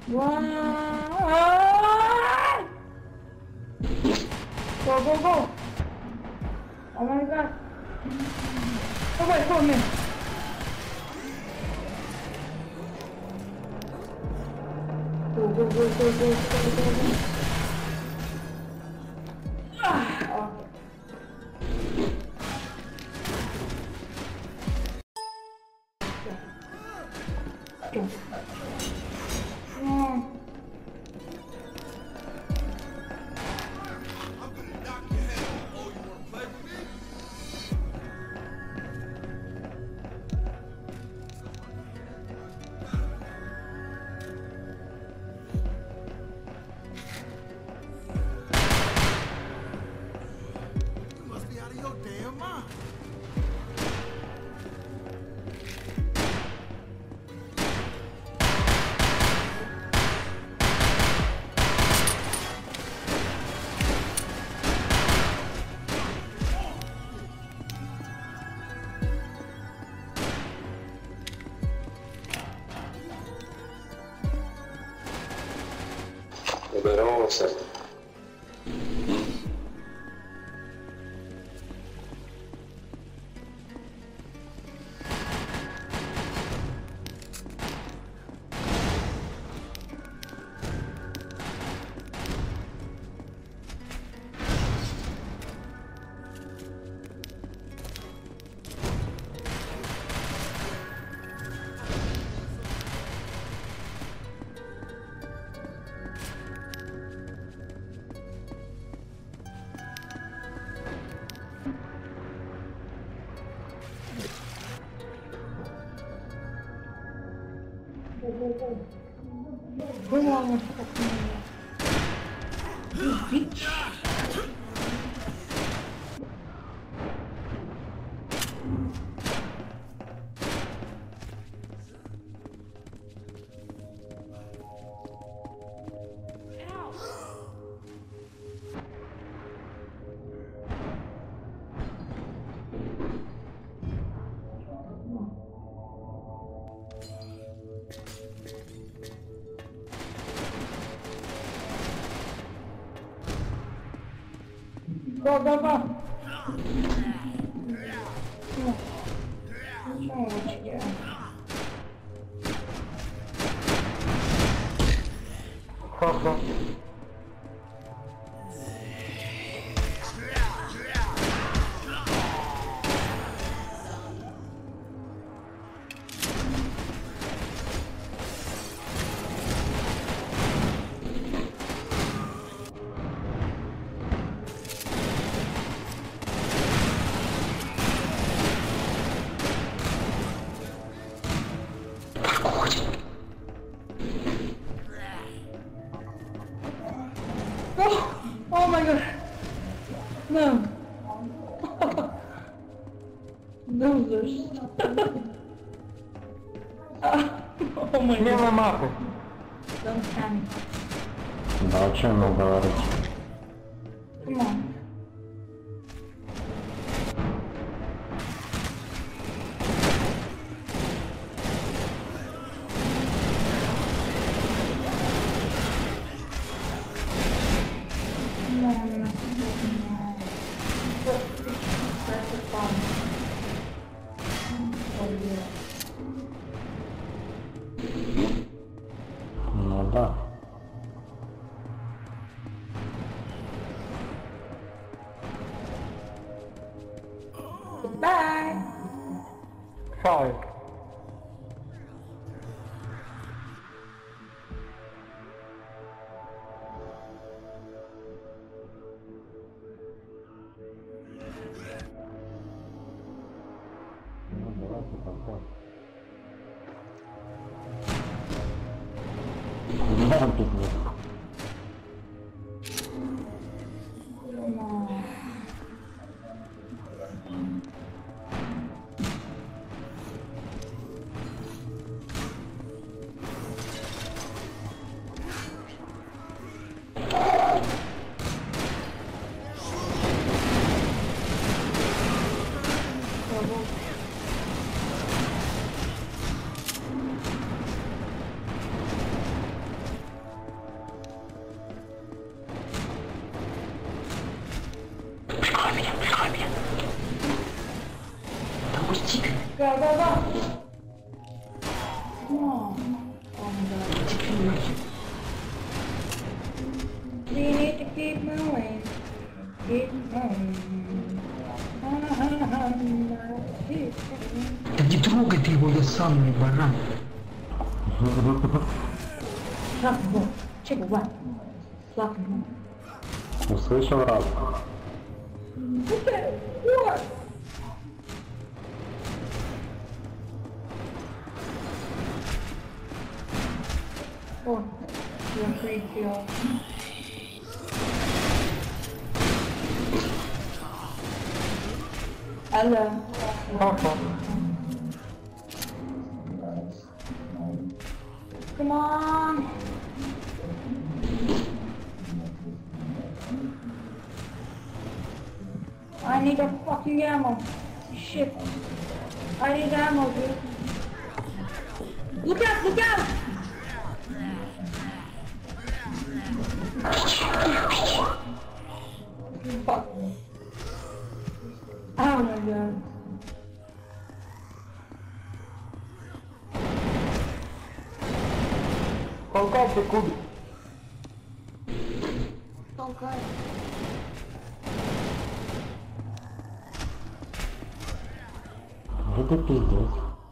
What? Go, go, go. Oh my god. Oh wait for me. Go, go, go, go, go, go, go, go. Ah, okay. Go. Liberosa. Come on, bitch. Go, go, go. Oh my god. No. Losers. Oh my god. Nie ma mapy. Don't panic. No o czym mówić? Come on. No, no, no. That's the fun. Oh yeah. No da. Bye. Sorry. Nie mam pikniku. Go, go, go! Come on. Oh my god. We need to keep moving. Keep moving. Да не трогай ты его, я сам не баран. Drop the ball. Check it, what? Drop the ball. Услышал раз. Okay, what? Oh, you're free kill. Hello. Come on. I need a fucking ammo. Shit. I need ammo, dude. Look out, look out! Fuck. Oh my god. Толкай ты кубик. Толкай. Вот это пиздец.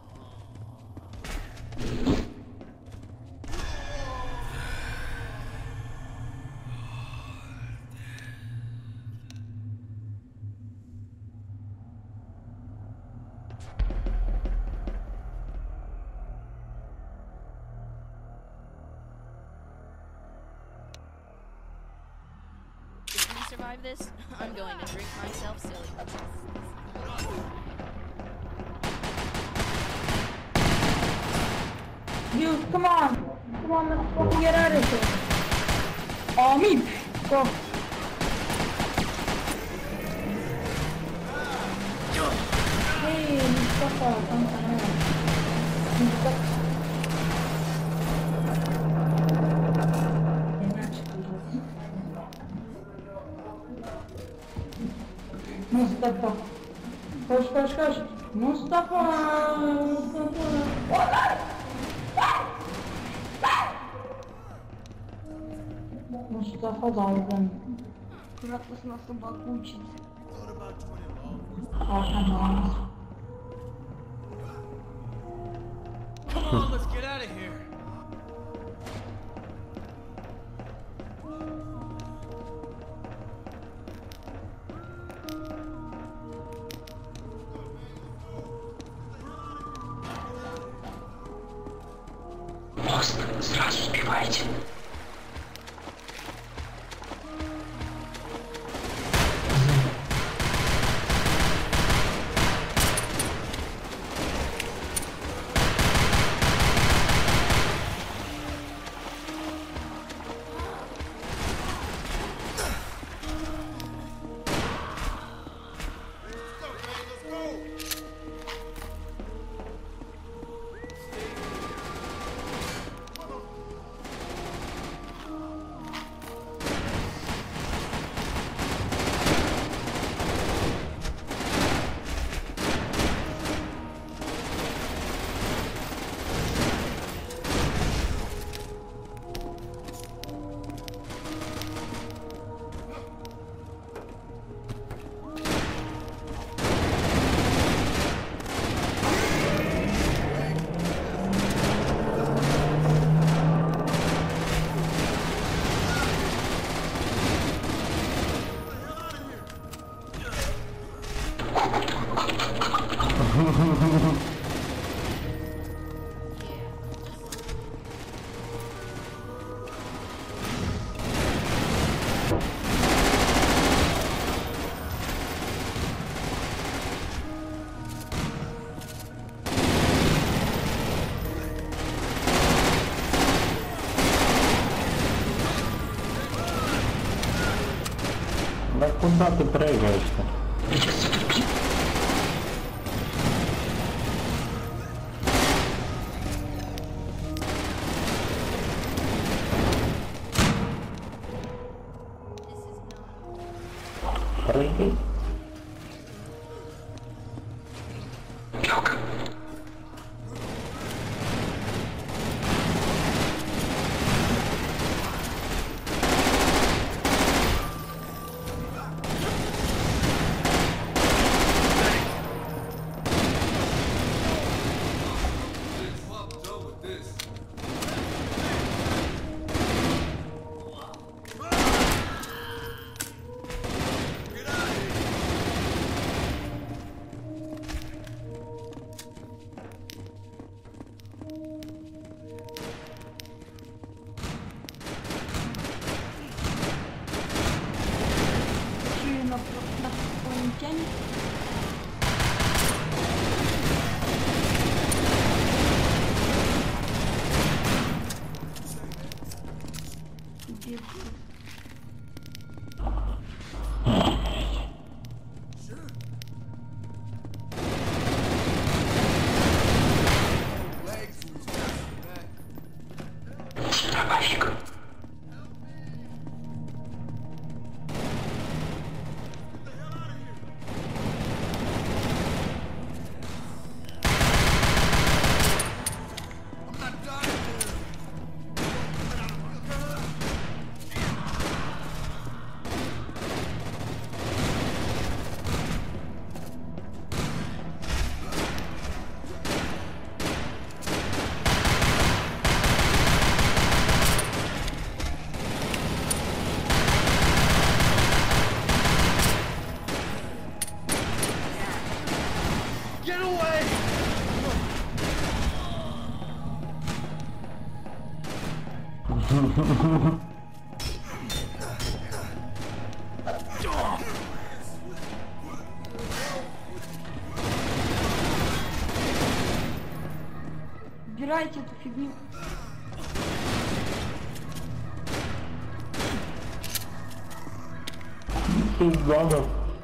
If we survive this, I'm going to drink myself silly. You, come on. Come on, let's fucking get out of here. Oh, me. Go. Hey, Mustafa, come on. Mustafa. Mustafa. Koş, koş, koş. Mustafa. Mustafa. Mustafa dalgın. Akıllısı nasıl bakı için. Arkamdan. Come on, let's get out of here. Мост сразу сбивайте. Да куда ты прыгаешь-то? Прыгай. Лёг. Капец. Дробовик. Get away! Убирайте эту фигню. Пиздано.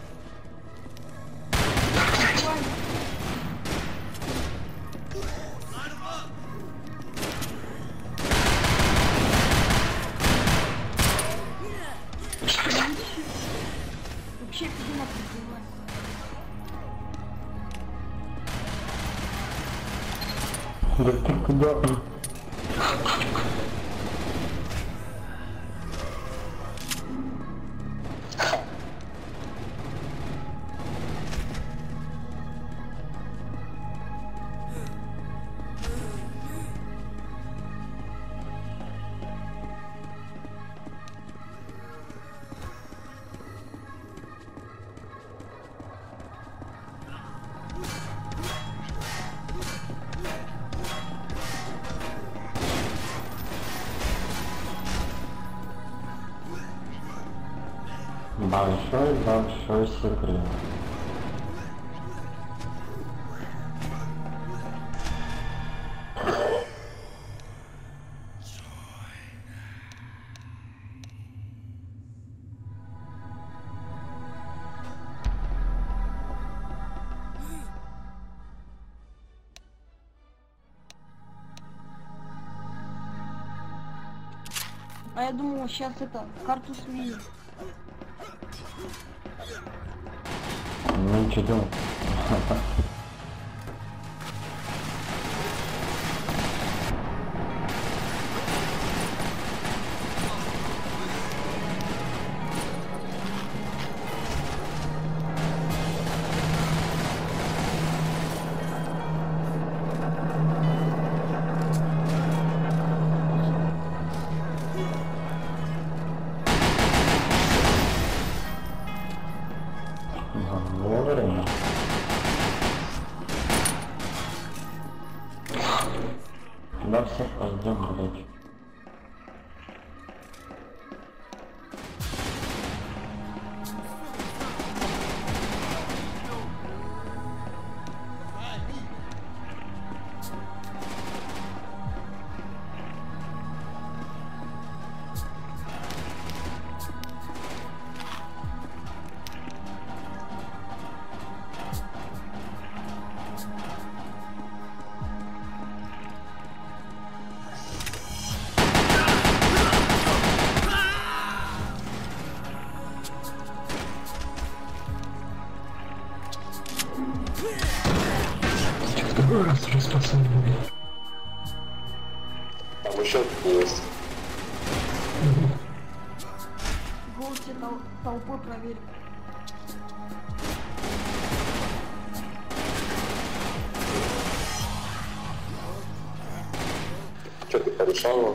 Вообще фигня прикрывает. Да ты куда? Большой секрет. А я думал, сейчас это карту сменит. Ну ничего делать. Вовремя. Да все, пойдем, блядь. Второй раз уже спасал будет. Там еще есть. Голос толпой проверим. Что ты порешал?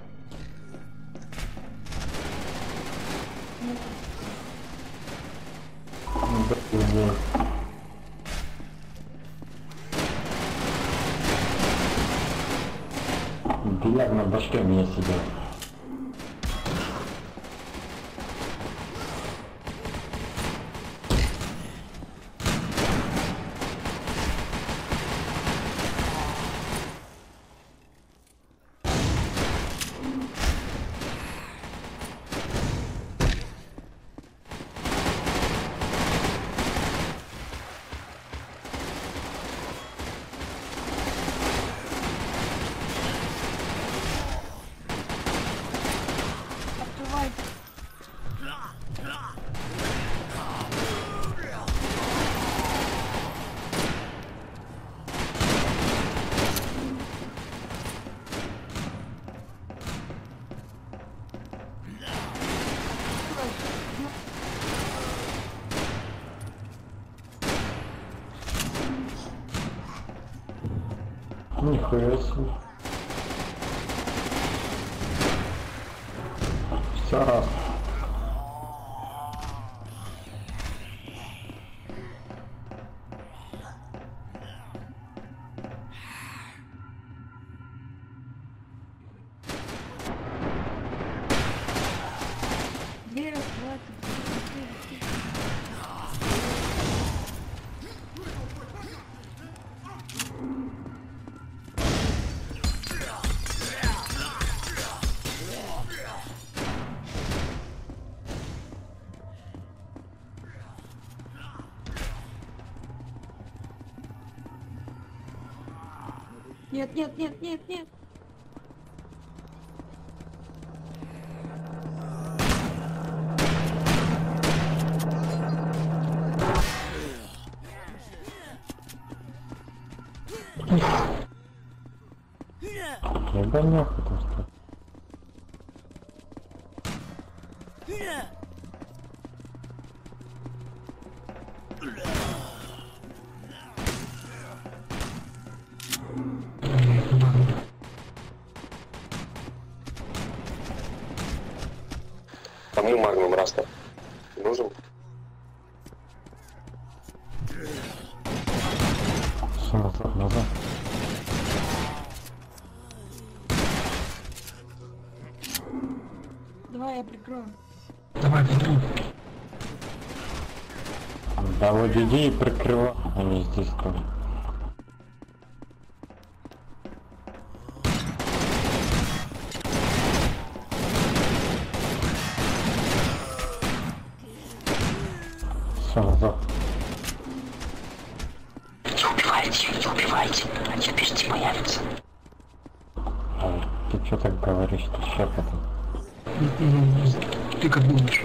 Бильярд на башке у меня сидел. Нихуя себе. Все раз. Дверь открывается. Нет, нет, нет, нет, нет. Ебанёх это что? Кому магнум раста? Нужен? Все назад, назад. Давай я прикрою. Давай, веду. Да вот иди и прикрывай, а не здесь тоже. Все назад. Не убивайте, они впереди появятся. А ты что так говоришь-то, шепотом? Ты как думаешь?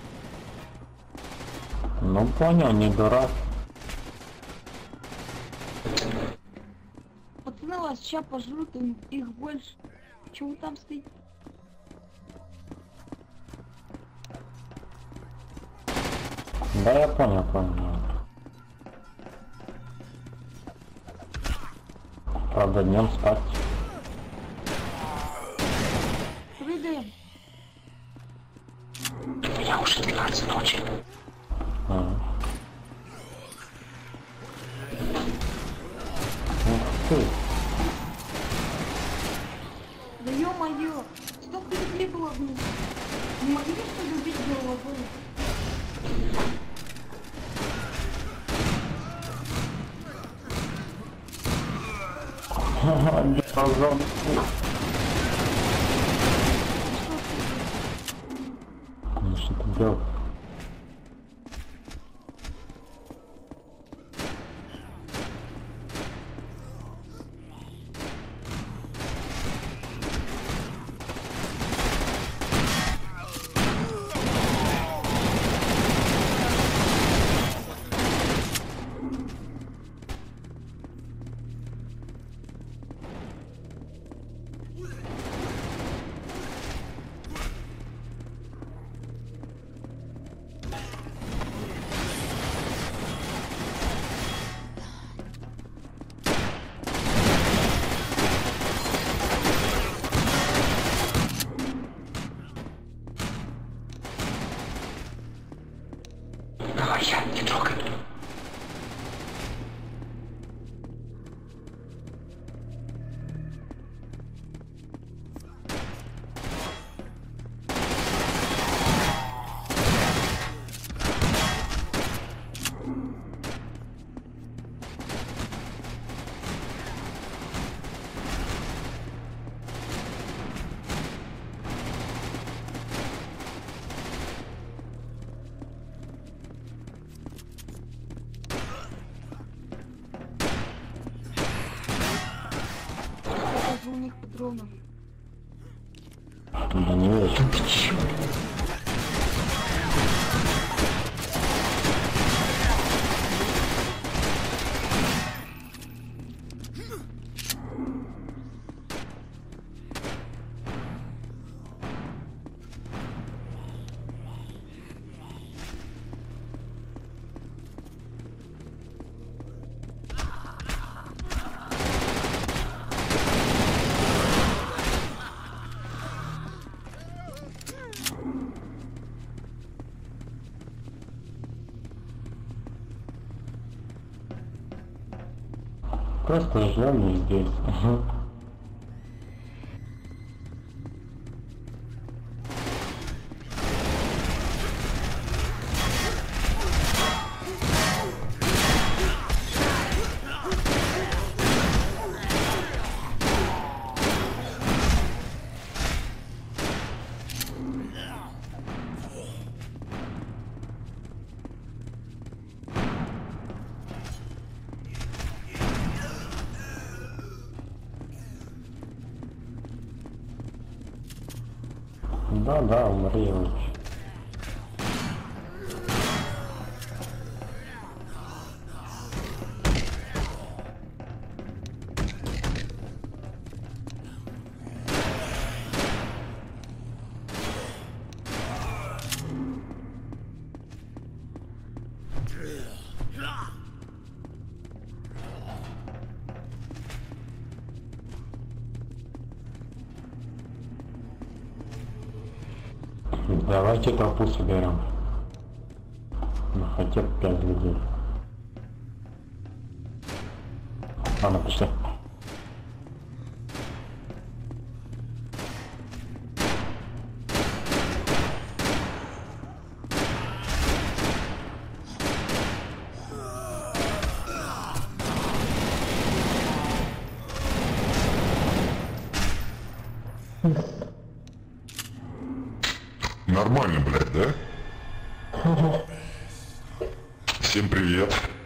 Ну понял, не дурак. Пацаны вас сейчас пожрут, их больше. Чего вы там стоите? Да я понял, понял. Правда, днем спать. Прыгаем. У меня уже 12 ночи. Ух ты. Да ё-моё! Столько людей было вниз. Не могли что ли убить головой? Ха-ха, диапазон. Ну что ты делал? Давай, я не трогай. Сколько же у них патронов? Да не веришь. Ты чё? Просто ждем здесь. Да, умри лучше. Давайте толпу соберем. Ну, хотя бы 5 людей. Ладно, пошли. Нормально, блядь, да? Всем привет.